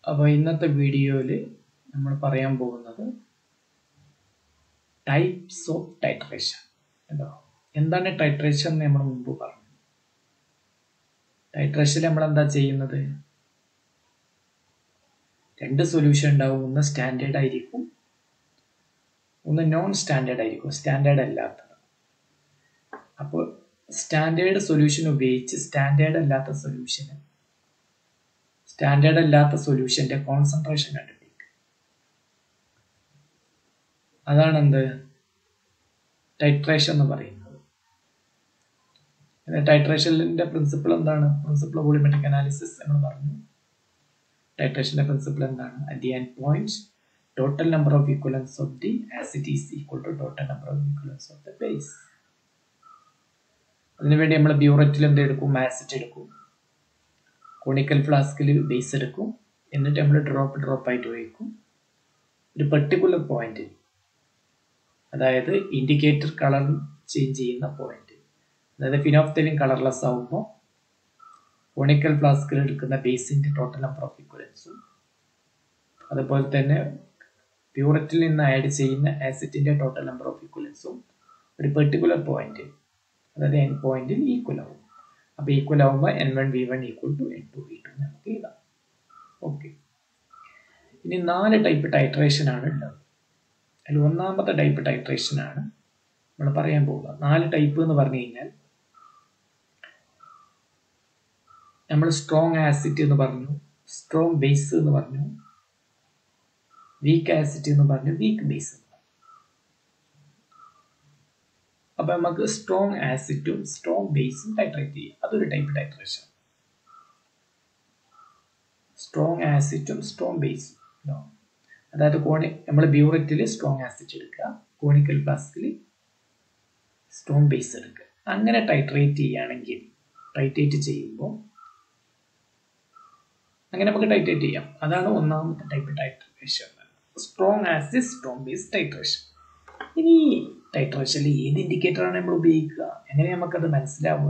അപ്പോൾ ഇന്നത്തെ വീഡിയോയിൽ നമ്മൾ പറയാൻ പോകുന്നത് ടൈപ്സ് ഓഫ് ടൈട്രേഷൻ. എന്താണ് ടൈട്രേഷൻ എന്ന് നമ്മൾ മുമ്പ് പറഞ്ഞു. ടൈട്രേഷനിൽ നമ്മൾ എന്താ ചെയ്യുന്നത്? രണ്ട് സൊല്യൂഷൻ ഉണ്ടാവും. ഒന്ന് സ്റ്റാൻഡേർഡ് ആയിരിക്കും, ഒന്ന് നോൺ സ്റ്റാൻഡേർഡ് ആയിരിക്കും, സ്റ്റാൻഡേർഡ് അല്ലാത്തത്. അപ്പോൾ സ്റ്റാൻഡേർഡ് സൊല്യൂഷൻ ഉപയോഗിച്ച് സ്റ്റാൻഡേർഡ് അല്ലാത്ത സൊല്യൂഷന്റെ കോൺസെൻട്രേഷൻ കണ്ടുപിടിക്കുക. അതാണ് എന്ത് ടൈട്രേഷൻ എന്ന് പറയുന്നത്. ടൈട്രേഷന്റെ പ്രിൻസിപ്പിൾ എന്താണ്? പ്രിൻസിപ്പിൾ ഓഫ് വോളിയോമെട്രിക് അനാലിസിസ് എന്ന് പറഞ്ഞു. ടൈട്രേഷന്റെ പ്രിൻസിപ്പിൾ എന്താണ്? At the end point total number of equivalence of the acid is equal to total number of equivalence of the base. അതിനുവേണ്ടി നമ്മൾ ബ്യൂററ്റിൽ എന്ത് എടുക്കും? ആസിഡ് എടുക്കും. കോണിക്കൽ ഫ്ലാസ്കിൽ ബേസ് എടുക്കും. എന്നിട്ട് നമ്മൾ ഡ്രോപ്പ് ആയിട്ട് ഒഴിക്കും. ഒരു പെർട്ടിക്കുലർ പോയിന്റ്, അതായത് ഇൻഡിക്കേറ്റർ കളർ ചേഞ്ച് ചെയ്യുന്ന പോയിന്റ്, അതായത് ഫിനോഫ്തലിൻ കളർലെസ് ആവുമ്പോൾ കോണിക്കൽ ഫ്ലാസ്കിൽ എടുക്കുന്ന ബേസിന്റെ ടോട്ടൽ നമ്പർ ഓഫ് ഈക്വലൻസും, അതുപോലെ തന്നെ പ്യൂററ്റിൽ നിന്ന് ആഡ് ചെയ്യുന്ന ആസിഡിന്റെ ടോട്ടൽ നമ്പർ ഓഫ് ഈക്വലൻസും ഒരു പെർട്ടിക്കുലർ പോയിന്റ്, അതായത് എൻ പോയിന്റിൽ ഈക്വൽ ആവും. അപ്പോൾ ഈക്വൽ ആവുമ്പോൾ N1 V1 equal to N2 V2 നമുക്ക് എഴുതാം. ഓക്കെ, ഇനി 4 ടൈപ്പ് ടൈട്രേഷൻ ആണ് ഉള്ളത്. അതിൽ ഒന്നാമത്തെ ടൈപ്പ് ടൈട്രേഷൻ ആണ് നമ്മൾ പറയാൻ പോകുക. 4 ടൈപ്പ് എന്ന് പറഞ്ഞു കഴിഞ്ഞാൽ നമ്മൾ സ്ട്രോങ് ആസിഡ് എന്ന് പറഞ്ഞു, സ്ട്രോങ് ബേസ് എന്ന് പറഞ്ഞു, വീക്ക് ആസിഡ് എന്ന് പറഞ്ഞു, വീക്ക് ബേസ്. അപ്പൊ നമുക്ക് സ്ട്രോങ് ആസിഡും സ്ട്രോങ് ബേസും ടൈട്രേറ്റ് ചെയ്യാം. അതൊരു ടൈപ്പ് ടൈട്രേഷൻ. സ്ട്രോങ് ആസിഡും സ്ട്രോങ് ബേസും, അതായത് നമ്മൾ ബ്യൂററ്റിൽ സ്ട്രോങ് ആസിഡ് എടുക്കുക, കോണിക്കൽ ഫ്ലാസ്കിൽ സ്ട്രോങ് ബേസ് എടുക്കുക. അങ്ങനെ ടൈട്രേറ്റ് ചെയ്യുമ്പോൾ അങ്ങനെ നമുക്ക് ടൈട്രേറ്റ് ചെയ്യാം. അതാണ് ഒന്നാമത്തെ type titration, strong acid strong base titration. ഇനി ടൈട്രേഷനിൽ ഏത് ഇൻഡിക്കേറ്റർ ആണ് നമ്മൾ ഉപയോഗിക്കുക? എങ്ങനെ നമുക്കത് മനസ്സിലാവുക?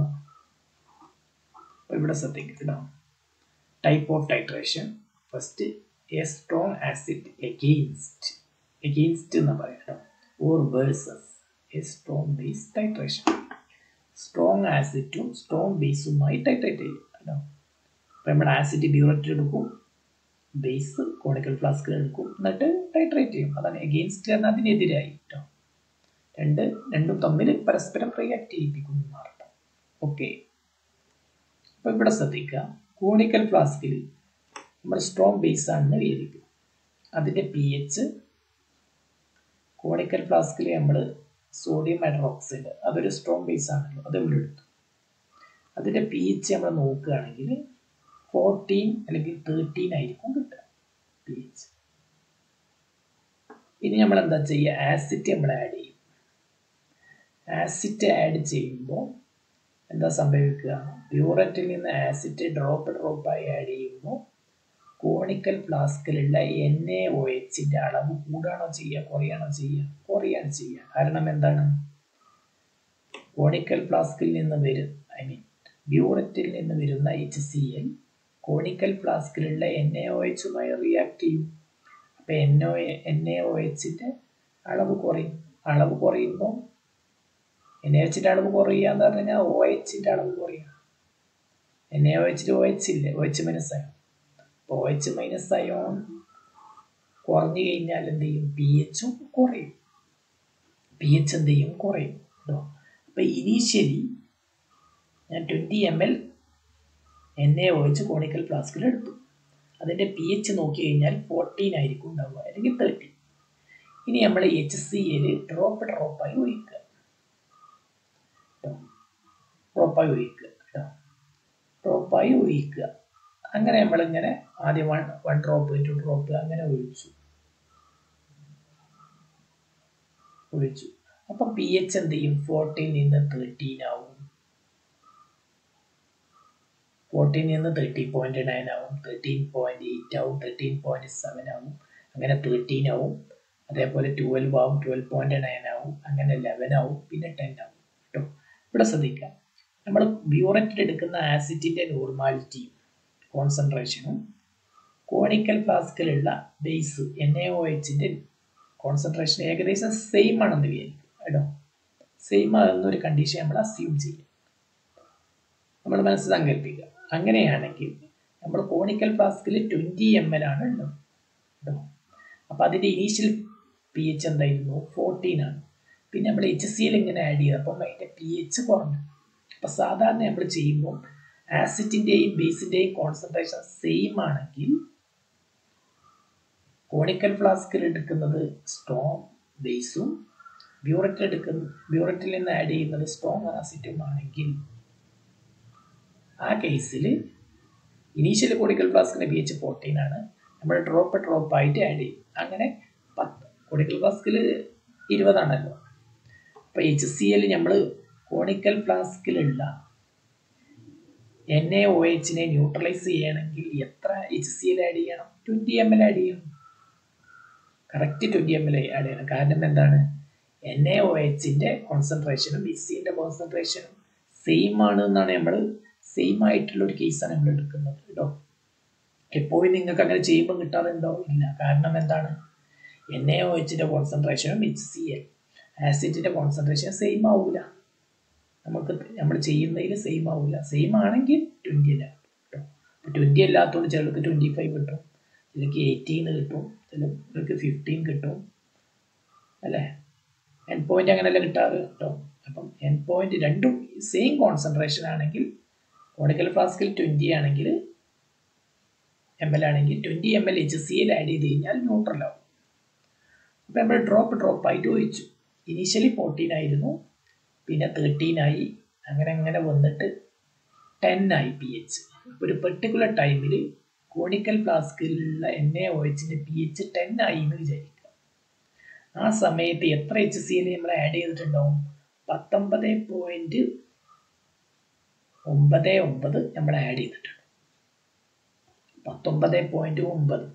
ഇവിടെ ശ്രദ്ധിക്കുക. Type of titration. First, a strong acid against എന്ന് പറയാം, or versus a strong base titration. Strong ആസിഡും സ്ട്രോങ് ബേസുമായി ടൈട്രേറ്റ് ചെയ്യും. അപ്പൊ നമ്മൾ ആസിഡ് ബ്യൂററ്റിൽ എടുക്കും, ബേസ് കോണിക്കൽ ഫ്ലാസ്കിൽ എടുക്കും, എന്നിട്ട് ടൈട്രേറ്റ് ചെയ്യും. അതാണ് എഗെയിൻസ്റ്റ് എന്ന്, അതിനെതിരായി. രണ്ടും തമ്മിൽ പരസ്പരം റിയാക്ട് ചെയ്യിപ്പിക്കുന്നു എന്നർത്ഥം. ഓക്കെ, അപ്പൊ ഇവിടെ ശ്രദ്ധിക്കുക. കോണിക്കൽ ഫ്ലാസ്കിൽ നമ്മൾ സ്ട്രോങ് ബേസ് ആണെന്ന് വിചാരിക്കുക. അതിന്റെ pH, കോണിക്കൽ ഫ്ലാസ്കിൽ നമ്മൾ സോഡിയം ഹൈഡ്രോക്സൈഡ്, അതൊരു സ്ട്രോങ് ബേസ് ആണല്ലോ, അത് ഇവിടെ എടുത്തു. അതിന്റെ pH നമ്മൾ നോക്കുകയാണെങ്കിൽ 14 അല്ലെങ്കിൽ 13 ആയിരിക്കും കിട്ടുക pH. ഇനി നമ്മൾ എന്താ ചെയ്യുക? ആസിഡ് നമ്മൾ ആഡ് ചെയ്യും. ആസിഡ് ആഡ് ചെയ്യുമ്പോൾ എന്താ സംഭവിക്കുക? ബ്യൂററ്റിൽ നിന്ന് ആസിഡ് ഡ്രോപ്പായി ആഡ് ചെയ്യുമ്പോൾ കോണിക്കൽ ഫ്ലാസ്കിലുള്ള NaOHന്റെ അളവ് കൂടാണോ ചെയ്യുക, കുറയാണോ ചെയ്യുക? കുറയാണ് ചെയ്യുക. കാരണം എന്താണ്? കോണിക്കൽ ഫ്ലാസ്കിൽ നിന്ന് ബ്യൂററ്റിൽ നിന്ന് വരുന്ന HCl കോണിക്കൽ ഫ്ലാസ്കിലുള്ള NaOHുമായി റിയാക്ട് ചെയ്യും. അപ്പൊ NaOHന്റെ അളവ് കുറയും. അളവ് കുറയുമ്പോൾ NaOHന്റെ അളവ് കുറയുക എന്ന് പറഞ്ഞു കഴിഞ്ഞാൽ OHന്റെ അളവ് കുറയുക. NaOHന്റെ OH ഇല്ലേ, OH മൈനസ് അയോൺ. അപ്പോൾ OH മൈനസ് അയോൺ കുറഞ്ഞു കഴിഞ്ഞാൽ എന്ത് ചെയ്യും? pHും കുറയും. pH എന്ത് ചെയ്യും? കുറയും. അപ്പൊ ഇനീഷ്യലി ഞാൻ 20 ml NaOH കോണിക്കൽ ഫ്ലാസ്കിൽ എടുത്തു. അതിന്റെ pH നോക്കി കഴിഞ്ഞാൽ 14 ആയിരിക്കും ഉണ്ടാവുക, അല്ലെങ്കിൽ 30. ഇനി നമ്മൾ HCl ഡ്രോപ്പായി ഒഴിക്കുക. ഡ്രോപ്പായി ഒഴിക്കുക. അങ്ങനെ നമ്മളിങ്ങനെ ആദ്യം 1 ഡ്രോപ്പ് 2 ഡ്രോപ്പ് അങ്ങനെ ഒഴിച്ചു. അപ്പൊ pH എന്ത് ചെയ്യും? 14 നിന്ന് 13 ആവും, 14 നിന്ന് 30.9 ആവും, 13.8 ആവും, 13.7 ആവും, അങ്ങനെ 13 ആവും. അതേപോലെ 12 ആവും, 12.9 ആവും, അങ്ങനെ 11 ആവും, പിന്നെ 10 ആവും. ഇവിടെ ശ്രദ്ധിക്കുക. നമ്മൾ ബ്യൂററ്റിൽ എടുക്കുന്ന ആസിഡിന്റെ നോർമാലിറ്റിയും കോൺസെൻട്രേഷനും കോണിക്കൽ ഫ്ലാസ്കിലുള്ള ബേസ് NaOHന്റെ കോൺസെൻട്രേഷൻ ഏകദേശം സെയിം ആണെന്ന് വിചാരിക്കും കേട്ടോ. സെയിം ആകുന്നൊരു കണ്ടീഷൻ നമ്മൾ അസ്യൂം ചെയ്യും, നമ്മൾ മനസ്സ് സങ്കല്പിക്കുക. അങ്ങനെയാണെങ്കിൽ നമ്മൾ കോണിക്കൽ ഫ്ലാസ്കിൽ 20 ml ആണ് ഉള്ളത് കേട്ടോ. അപ്പോൾ അതിൻ്റെ ഇനീഷ്യൽ pH എന്തായിരുന്നു? 14 ആണ്. പിന്നെ നമ്മൾ HCl ഇങ്ങനെ ആഡ് ചെയ്തപ്പം അതിൻ്റെ pH കുറഞ്ഞു. അപ്പം സാധാരണ നമ്മൾ ചെയ്യുമ്പോൾ ആസിഡിൻ്റെയും ബേസിൻ്റെയും കോൺസെൻട്രേഷൻ സെയിം ആണെങ്കിൽ കോണിക്കൽ ഫ്ലാസ്കിൽ എടുക്കുന്നത് സ്ട്രോങ് ബേസും ബ്യൂററ്റിൽ നിന്ന് ആഡ് ചെയ്യുന്നത് സ്ട്രോങ് ആസിഡും ആണെങ്കിൽ ആ കേസിൽ ഇനീഷ്യൽ കോണിക്കൽ ഫ്ലാസ്കിൻ്റെ pH 14 ആണ്. നമ്മൾ ഡ്രോപ്പ് ആയിട്ട് ആഡ് ചെയ്യും. അങ്ങനെ 10 കോണിക്കൽ ഫ്ലാസ്കിൽ 20 ആണല്ലോ. അപ്പോൾ HCl നമ്മൾ കോണിക്കൽ ഫ്ലാസ്കിലുള്ള NaOHനെ ന്യൂട്രലൈസ് ചെയ്യണമെങ്കിൽ എത്ര HCl ആഡ് ചെയ്യണം? 20 ml ആഡ് ചെയ്യണം. കറക്റ്റ് 20 ml ആഡ് ചെയ്യണം. കാരണം എന്താണ്? NaOHന്റെ കോൺസെൻട്രേഷനും HClന്റെ കോൺസെൻട്രേഷനും സെയിം ആണ് എന്നാണ് നമ്മൾ സെയിം ആയിട്ടുള്ള ഒരു കേസാണ് നമ്മൾ എടുക്കുന്നത് കേട്ടോ. എപ്പോഴും നിങ്ങൾക്ക് അങ്ങനെ ചെയ്യുമ്പോൾ കിട്ടാറുണ്ടോ? ഇല്ല. കാരണം എന്താണ്? NaOHന്റെ കോൺസെൻട്രേഷനും HCl ആസിഡിന്റെ കോൺസെൻട്രേഷൻ സെയിം ആവില്ല. നമ്മൾ ചെയ്യുന്നതിൽ സെയിം ആവില്ല. സെയിം ആണെങ്കിൽ 20 അല്ല കേട്ടോ. 20 അല്ലാത്തതുകൊണ്ട് ചിലർക്ക് 25 കിട്ടും, ചിലർക്ക് 18 കിട്ടും, ചിലർക്ക് 15 കിട്ടും അല്ലേ. എൻഡ് പോയിന്റ് അങ്ങനെയല്ല കിട്ടാറ് കേട്ടോ. അപ്പം എൻഡ് പോയിന്റ് രണ്ടും സെയിം കോൺസെൻട്രേഷൻ ആണെങ്കിൽ കോണിക്കൽ ഫ്ലാസ്കിൽ 20 ആണെങ്കിൽ ml ആണെങ്കിൽ 20 ml HCl ആഡ് ചെയ്ത് കഴിഞ്ഞാൽ ന്യൂട്രൽ ആവും. അപ്പം നമ്മൾ ഡ്രോപ്പ് ആയിട്ട് ഒഴിച്ചു. ഇനീഷ്യലി 14 ആയിരുന്നു, പിന്നെ 13 ആയി, അങ്ങനെ വന്നിട്ട് 10 ആയി pH. അപ്പോൾ ഒരു പെർട്ടിക്കുലർ ടൈമിൽ കോണിക്കൽ ഫ്ലാസ്കിലുള്ള NaOHന്റെ pH 10 ആയി എന്ന് വിചാരിക്കുക. ആ സമയത്ത് എത്ര HCl നമ്മൾ ആഡ് ചെയ്തിട്ടുണ്ടാവും? 19.99 നമ്മൾ ആഡ് ചെയ്തിട്ടുണ്ട്. 19.9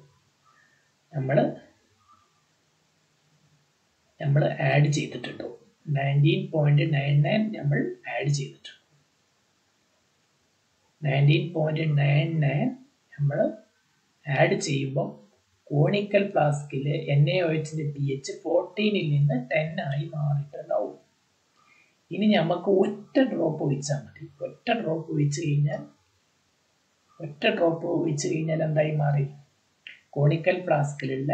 നമ്മൾ ആഡ് ചെയ്തിട്ടുണ്ടോ? 19.99 നമ്മൾ ആഡ് ചെയ്തിട്ടുണ്ട്. 19.99 നമ്മൾ ആഡ് ചെയ്യുമ്പോൾ കോണിക്കൽ ഫ്ലാസ്കിലെ NaOHന്റെ pH 14 നിന്ന് 10 ആയി മാറിയിട്ടുണ്ടാവും. ഇനി നമുക്ക് ഒറ്റ ഡ്രോപ്പ് ഒഴിച്ചാൽ മതി. ഒറ്റ ഡ്രോപ്പ് ഒഴിച്ച് കഴിഞ്ഞാൽ എന്തായി മാറി? കോണിക്കൽ ഫ്ലാസ്കിലുള്ള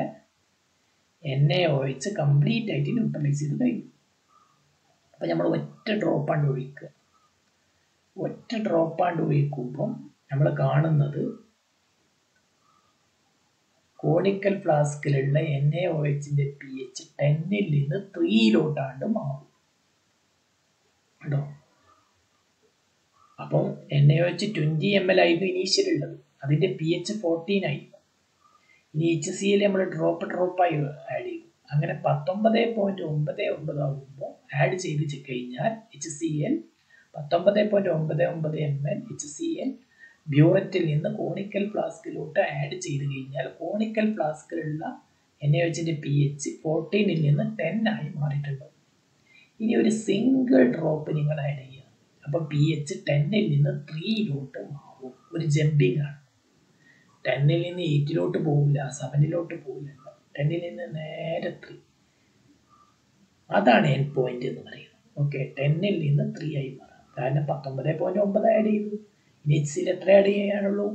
NaOH കംപ്ലീറ്റ് ആയിട്ട് ന്യൂട്രലൈസ് ചെയ്ത് കഴിഞ്ഞു. അപ്പം നമ്മൾ ഒറ്റ ഡ്രോപ്പാണ്ട് ഒഴിക്കുക. ഒറ്റ ഡ്രോപ്പാണ്ട് ഒഴിക്കുമ്പം നമ്മൾ കാണുന്നത് കോണിക്കൽ ഫ്ലാസ്കിലുള്ള NaOHന്റെ pH 10 നിന്ന് 3 മാറും കേട്ടോ. അപ്പം NaOH 20 ml ആയിരുന്നു ഇനീഷ്യൽ ഉള്ളത്, അതിൻ്റെ pH 14 ആയി. ഇനി HCl നമ്മൾ ഡ്രോപ്പായി ആഡ് ചെയ്തു. അങ്ങനെ 19.99 ആകുമ്പോൾ ആഡ് ചെയ്ത് കഴിഞ്ഞാൽ HCl 19.99 ml HCl ബ്യൂററ്റിൽ നിന്ന് കോണിക്കൽ ഫ്ലാസ്കിലോട്ട് ആഡ് ചെയ്ത് കഴിഞ്ഞാൽ കോണിക്കൽ ഫ്ലാസ്കിലുള്ള NaOHന്റെ pH 14 നിന്ന് 10 ആയി മാറിയിട്ടുണ്ടാവും. ഇനി ഒരു സിംഗിൾ ഡ്രോപ്പ് നിങ്ങൾ ആഡ് ചെയ്യുക. അപ്പം pH 10 നിന്ന് 3 മാറും. ഒരു ജമ്പിങ് ആണ്. 10 നിന്ന് 8 പോകില്ല, 7 പോകില്ല, 10 നിന്ന് നേരെ 3. അതാണ് എൻഡ് പോയിന്റ് എന്ന് പറയുന്നത്. ഓക്കെ, 10 നിന്ന് 3 ആയി മാറാം. കാരണം 19.9 ആഡ് ചെയ്തു. ഇനി HCl എത്ര ആഡ് ചെയ്യാനുള്ളൂ?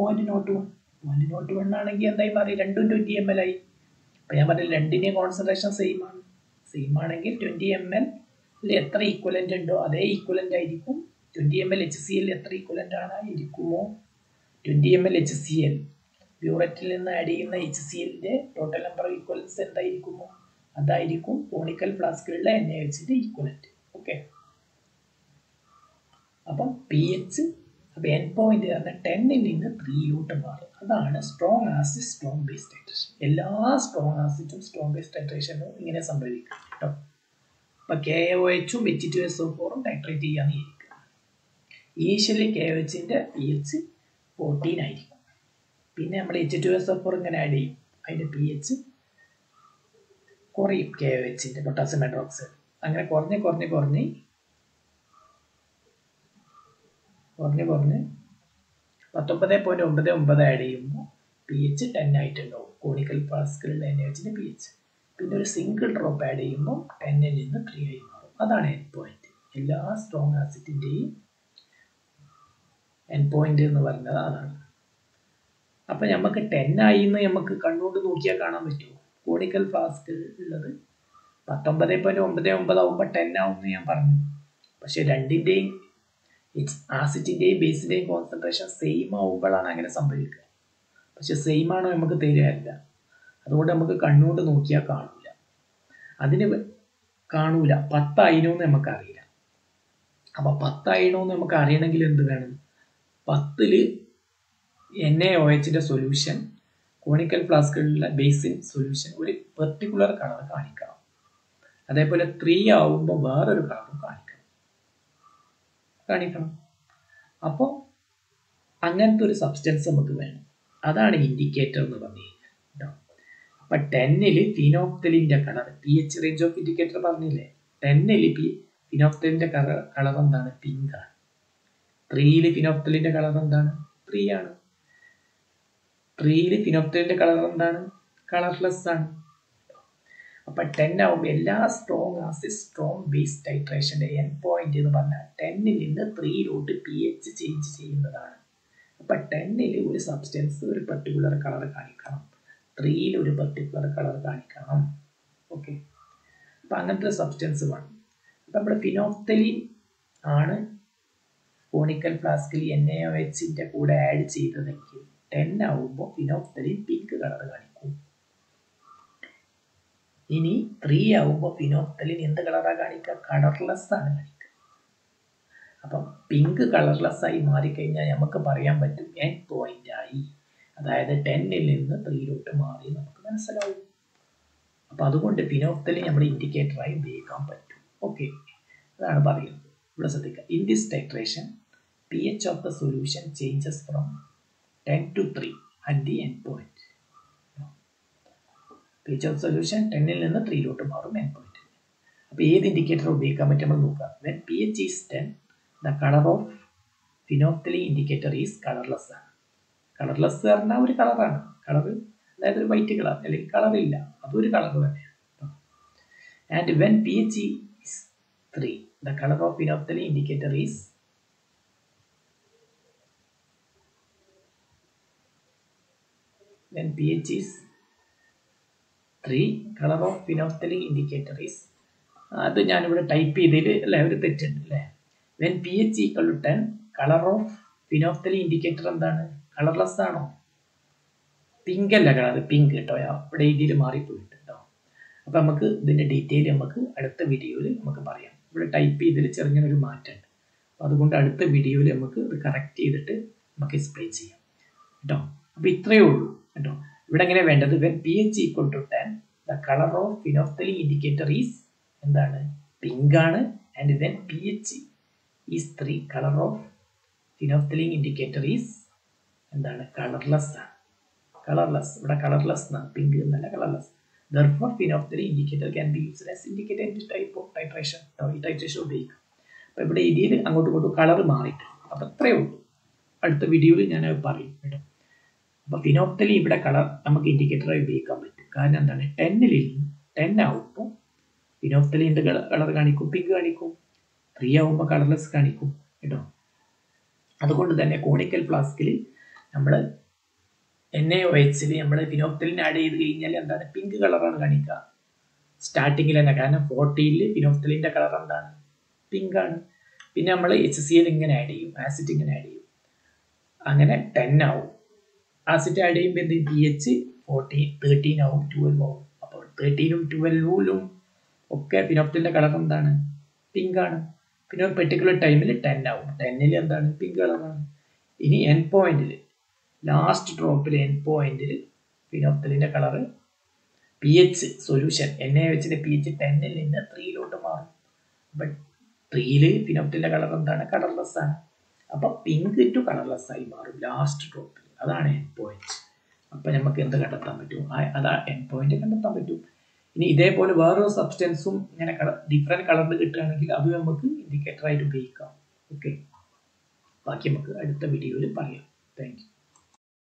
0.01 ആണെങ്കിൽ എന്തായി മാറി? രണ്ടും 20 ml ആയി. അപ്പം ഞാൻ പറഞ്ഞില്ല, രണ്ടിൻ്റെയും കോൺസെൻട്രേഷൻ സെയിം ആണ്. സെയിം ആണെങ്കിൽ 20 ml എത്ര ഈക്വലൻ്റ് ഉണ്ടോ അതേ ഈക്വലൻ്റ് ആയിരിക്കും. 20 ml HCl എത്ര ഈക്വലൻ്റ് ആയിരിക്കുമോ 20 ml HCl ബ്യൂററ്റിൽ നിന്ന് ആഡ് ചെയ്യുന്ന HClന്റെ ടോട്ടൽ നമ്പർ ഓഫ് ഈക്വലൻസ് എന്തായിരിക്കുമോ അതായിരിക്കും കോണിക്കൽ ഫ്ലാസ്കിലുള്ള NaOHന്റെ ഈക്വലൻ്റ്. ഓക്കെ, അപ്പം pH അപ്പോൾ എൻഡ് പോയിന്റ് പറഞ്ഞാൽ 10 നിന്ന് 3 മാറും. അതാണ് strong acid strong base titration. എല്ലാ സ്ട്രോങ് ആസിഡും സ്ട്രോങ് ബേസ് ടൈട്രേഷനും ഇങ്ങനെ സംഭവിക്കും കേട്ടോ. അപ്പോൾ KOHും H2SO4ഉം ടൈട്രേറ്റ് ചെയ്യാന്ന് വിചാരിക്കുക. ഇനീഷ്യലി KOHന്റെ pH 14 ആയിരിക്കും. പിന്നെ നമ്മൾ H2SO4 ഇങ്ങനെ ആഡ് ചെയ്യും, അതിൻ്റെ pH കുറയും. KOHന്റെ പൊട്ടാസ്യം ഹൈഡ്രോക്സൈഡ് അങ്ങനെ കുറഞ്ഞ് 19.99 ആഡ് ചെയ്യുമ്പോൾ പി എച്ച് 10 ആയിട്ടുണ്ടാവും. കോണിക്കൽ ഫ്ലാസ്കിലുള്ള NaOHന്റെ പി എച്ച്. പിന്നെ ഒരു സിംഗിൾ ഡ്രോപ്പ് ആഡ് ചെയ്യുമ്പോൾ 10ൽ നിന്ന് 3 ആയി മാറും. അതാണ് എൻഡ് പോയിന്റ്. എല്ലാ സ്ട്രോങ് ആസിഡിന്റെയും എൻഡ് പോയിന്റ് എന്ന് പറയുന്നത് അതാണ്. അപ്പൊ നമുക്ക് 10 ആയി എന്ന് നമുക്ക് കണ്ണുകൊണ്ട് നോക്കിയാൽ കാണാൻ പറ്റുമോ? കോണിക്കൽ ഫ്ലാസ്ക് ഉള്ളത് 19.99 ആവുമ്പോൾ 10 ആവുമെന്ന് ഞാൻ പറഞ്ഞു. പക്ഷെ രണ്ടിന്റെയും ആസിഡിന്റെയും ബേസിന്റെയും കോൺസെൻട്രേഷൻ സെയിം ആവുമ്പോഴാണ് അങ്ങനെ സംഭവിക്കുക. പക്ഷെ സെയിം ആണോ നമുക്ക് തരികയല്ല. അതുകൊണ്ട് നമുക്ക് കണ്ണുകൊണ്ട് നോക്കിയാൽ കാണൂല. അതിന് കാണൂല 10 ആയിനോന്ന് നമുക്ക് അറിയില്ല. അപ്പൊ 10 ആയിനോന്ന് നമുക്ക് അറിയണമെങ്കിൽ എന്ത് വേണം? 10ല് NaOHന്റെ സൊല്യൂഷൻ, കോണിക്കൽ ഫ്ലാസ്കിലുള്ള ബേസിൻ സൊല്യൂഷൻ ഒരു പെർട്ടിക്കുലർ കളർ കാണിക്കണം. അതേപോലെ 3 ആവുമ്പോൾ വേറൊരു കളറും കാണിക്കണം. അപ്പോൾ അങ്ങനത്തെ ഒരു സബ്സ്റ്റൻസ് നമുക്ക് വേണം. അതാണ് ഇൻഡിക്കേറ്റർ എന്ന് പറഞ്ഞിരിക്കുന്നത്. അപ്പൊ 10ല് ഫിനോഫ്തലിന്റെ colour, pH range of indicator പറഞ്ഞില്ലേ, 10ല് ഫിനോഫ്തലിന്റെ കളർ എന്താണ്? പിങ്ക് ആണ്. 3ല് ഫിനോഫ്തലിന്റെ കളർ എന്താണ്? 3 ആണ്. 3ല് ഫിനോഫ്തലിന്റെ കളർ എന്താണ്? കളർലെസ് ആണ്. അപ്പൊ 10 ആവുമ്പോൾ എല്ലാ സ്ട്രോങ് ആസിഡ് സ്ട്രോങ് ബേസ് ടൈട്രേഷന്റെ എൻഡ് പോയിന്റ് എന്ന് പറഞ്ഞാൽ 10ൽ നിന്ന് 3ലോട്ട് pH ചേഞ്ച് ചെയ്യുന്നതാണ്. അപ്പൊ 10ല് ഒരു സബ്സ്റ്റൻസ് ഒരു പെർട്ടിക്കുലർ കളർ കാണിക്കണം, 3ൽ ഒരു പെർട്ടിക്കുലർ കളർ കാണിക്കണം. ഓക്കെ, അപ്പൊ അങ്ങനത്തെ സബ്സ്റ്റൻസ് വേണം. അപ്പൊ നമ്മുടെ ഫിനോഫ്തലിൻ ആണ് കോണിക്കൽ ഫ്ലാസ്കിൽ NaOHന്റെ കൂടെ ആഡ് ചെയ്തതെങ്കിൽ 10 ആവുമ്പോൾ ഫിനോഫ്തലിൻ പിങ്ക് കളർ കാണിക്കും. ഇനി 3 ആവുമ്പോൾ ഫിനോഫ്തലിൻ എന്ത് കളറാണ് കാണിക്കുക? കളർലെസ് ആണ് കാണിക്കുക. അപ്പം പിങ്ക് കളർലെസ് ആയി മാറിക്കഴിഞ്ഞാൽ നമുക്ക് പറയാൻ പറ്റും എൻഡ് പോയിന്റ് ആയി. അതായത് 10ൽ നിന്ന് 3ലോട്ട് മാറി നമുക്ക് മനസ്സിലാവും. അപ്പൊ അതുകൊണ്ട് ഫിനോഫ്തലിൻ നമ്മുടെ ഇൻഡിക്കേറ്ററായി ഉപയോഗിക്കാൻ പറ്റും. ഓക്കെ, അതാണ് പറയുന്നത്. ഇവിടെ ശ്രദ്ധിക്കുക. In this titration pH of the solution changes from 10 to 3 at the end point. pH of solution 10ൽ നിന്ന് 3ലോട്ട് മാറും എൻഡ് പോയിന്റ്. അപ്പൊ ഏത് ഇൻഡിക്കേറ്റർ ഉപയോഗിക്കാൻ പറ്റും നമ്മൾ നോക്കാം. when pH is 10, the color of phenolphthalein indicator is colorless ആണ്. കളർലെസ് പറഞ്ഞാൽ ഒരു കളറാണ്. കളർ അതായത് ഒരു വൈറ്റ് കളർ അല്ലെങ്കിൽ കളർ ഇല്ല, അതൊരു കളർ തന്നെയാണ്. And when pH is 3, the color of phenolphthalein indicator is when pH is 3, color of phenolphthalein indicator is, അത് ഞാനിവിടെ ടൈപ്പ് ചെയ്തതിൽ അല്ലേ ഒരു തെറ്റുണ്ട് അല്ലേ. when pH equal to 10, color of phenolphthalein indicator എന്താണ്? കളർലെസ് ആണോ? പിങ്ക് അല്ല കളർ, പിങ്ക് കേട്ടോ. ഇവിടെ ഇതിൽ മാറിപ്പോയിട്ട് കേട്ടോ. അപ്പൊ നമുക്ക് ഇതിന്റെ ഡീറ്റെയിൽ നമുക്ക് അടുത്ത വീഡിയോയിൽ നമുക്ക് പറയാം. ഇവിടെ ടൈപ്പ് ചെയ്തതിൽ ചെറിയൊരു മാറ്റമുണ്ട്. അപ്പൊ അതുകൊണ്ട് അടുത്ത വീഡിയോയിൽ നമുക്ക് ഇത് കറക്റ്റ് ചെയ്തിട്ട് നമുക്ക് എക്സ്പ്ലെയിൻ ചെയ്യാം കേട്ടോ. അപ്പൊ ഇത്രയേ ഉള്ളൂ കേട്ടോ. ഇവിടെ എങ്ങനെ വേണ്ടത്? when pH equal to 10, the color of phenolphthalein indicator is എന്താണ്? പിങ്ക് ആണ്. and when pH is 3, color of phenolphthalein indicator is എന്താണ്? കളർലെസ് ആണ്. കളർലെസ്, ഇവിടെ കളർലെസ് എന്നാണ്, പിങ്ക് എന്നല്ല, colourless. therefore phenolphthalein indicator can be used as indicator in this type of titration. ഈ titration ഉപയോഗിക്കാം. അപ്പൊ ഇവിടെ ഇതിൽ അങ്ങോട്ടും ഇങ്ങോട്ടും കളർ മാറിയിട്ട്. അപ്പൊ അത്രയേ ഉള്ളൂ. അടുത്ത വീഡിയോയിൽ ഞാൻ പറയും കേട്ടോ. അപ്പൊ ഫിനോഫ്തലിൻ ഇവിടെ കളർ നമുക്ക് ഇൻഡിക്കേറ്ററായി ഉപയോഗിക്കാൻ പറ്റും. കാരണം എന്താണ്? 10 ആവുമ്പോൾ ഫിനോഫ്തലിൻ്റെ കളർ കാണിക്കും, പിങ്ക് കാണിക്കും. 3 ആവുമ്പോൾ കളർലെസ് കാണിക്കും കേട്ടോ. അതുകൊണ്ട് തന്നെ കോണിക്കൽ ഫ്ലാസ്കിൽ നമ്മൾ NaOHൽ നമ്മൾ ഫിനോഫ്തലിൻ ആഡ് ചെയ്ത് കഴിഞ്ഞാൽ എന്താണ്? പിങ്ക് കളറാണ് കാണിക്കുക സ്റ്റാർട്ടിങ്ങിൽ തന്നെ. കാരണം 40ൽ ഫിനോഫ്തലിൻ്റെ കളർ എന്താണ്? പിങ്ക് ആണ്. പിന്നെ നമ്മൾ HCl ഇങ്ങനെ ആഡ് ചെയ്യും, ആസിഡ് ഇങ്ങനെ ആഡ് ചെയ്യും. അങ്ങനെ 10 ആവും. ആസിഡ് ആഡ് ചെയ്യുമ്പോൾ എന്ത്? pH 13 ആവും, 12 ആവും. അപ്പോൾ 13ഉം 12ലും ഒക്കെ ഫിനോഫ്തലിന്റെ കളർ എന്താണ്? പിങ്ക് ആണ്. പിന്നെ ഒരു പെർട്ടിക്കുലർ ടൈമിൽ 10 ആവും. 10ൽ എന്താണ്? പിങ്ക് കളറാണ്. ഇനി എൻഡ് പോയിന്റിൽ, ലാസ്റ്റ് ഡ്രോപ്പിൽ എൻഡ് പോയിന്റിൽ ഫിനോഫ്തലിന്റെ കളർ pH സൊല്യൂഷൻ NaOHന്റെ pH 10ൽ നിന്ന് 3ലോട്ട് മാറും. ബട്ട് 3ൽ ഫിനോഫ്തലിന്റെ കളർ എന്താണ്? കളർലെസ് ആണ്. അപ്പൊ പിങ്ക് ടു കളർലെസ് ആയി മാറും ലാസ്റ്റ് ഡ്രോപ്പിൽ. അതാണ് എൻഡ് പോയിന്റ്. അപ്പൊ നമുക്ക് എന്ത് കണ്ടെത്താൻ പറ്റും? അതാ എൻഡ് പോയിന്റ് കണ്ടെത്താൻ പറ്റും. ഇനി ഇതേപോലെ വേറൊരു സബ്സ്റ്റൻസും ഇങ്ങനെ ഡിഫറെന്റ് കളറിൽ കിട്ടുകയാണെങ്കിൽ അത് നമുക്ക് ഇൻഡിക്കേറ്റർ ആയിട്ട് ഉപയോഗിക്കാം. ഓക്കെ, ബാക്കി നമുക്ക് അടുത്ത വീഡിയോയിൽ പറയാം. Thank U.